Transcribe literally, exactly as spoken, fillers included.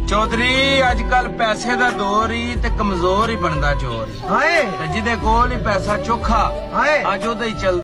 चौधरी अजकल पैसे दा दौर ही ते कमजोर ही बनदा चोर हाय ते जिदे कोल ही पैसा चोखा हाय अज ओदा ही चल